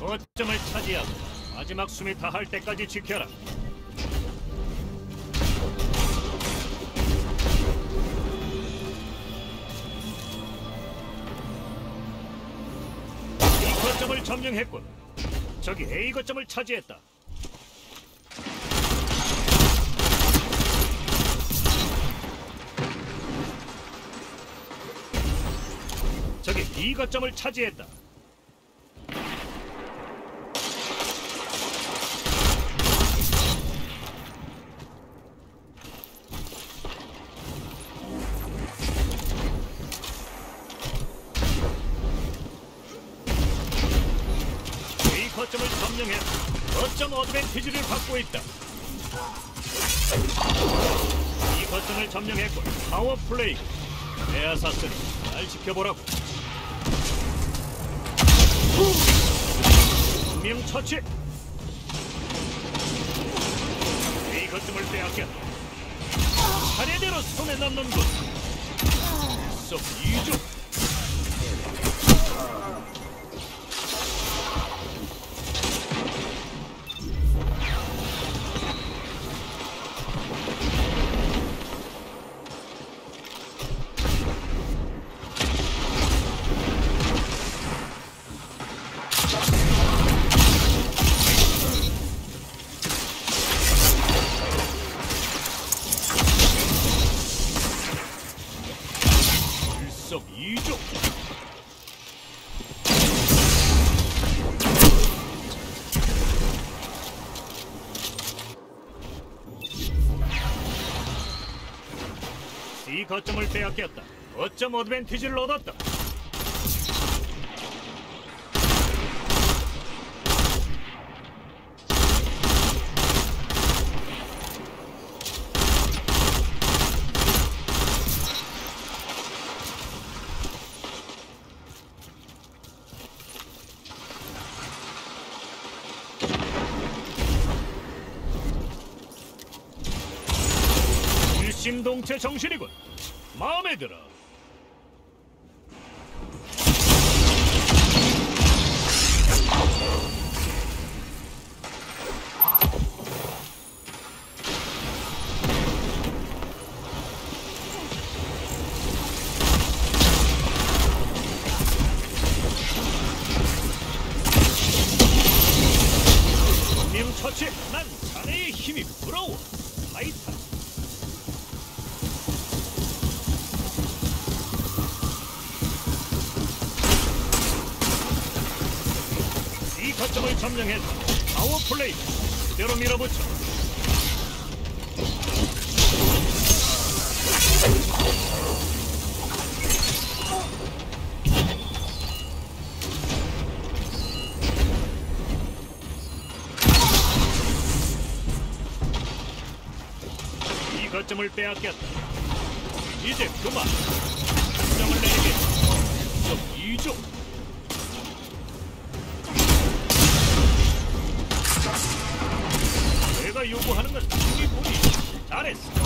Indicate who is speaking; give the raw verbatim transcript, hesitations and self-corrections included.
Speaker 1: 거점을 차지하고 마지막 숨이 다할 때까지 지켜라. B 거점을 점령했군. 저기 A 거점을 차지했다. 저기 B 거점을 차지했다. A 거점을 점령해 거점 어드밴티지를 갖고 있다. 이 거점을 점령했고 파워 플레이. 에아사스는 날 지켜보라고. 분명 처치. 이 거점을 빼앗겼다. 차례대로 손에 남는군. 쏙 이중. 이쪽. C 거점을 빼앗겼다. 거점 어드밴티지를 얻었다. 일심동체 정신이군. 마음에 들어. 분명 처치. 난 자네의 힘이 부러워. 타이탄. 이 거점을 점령했다. 파워 플레이. 그대로 밀어붙여. 이 거점을 빼앗겼다. 이제 그만. 결정을 내리겠다. 좀 이쪽. 내가 요구하는 건 이미 보니 잘했어.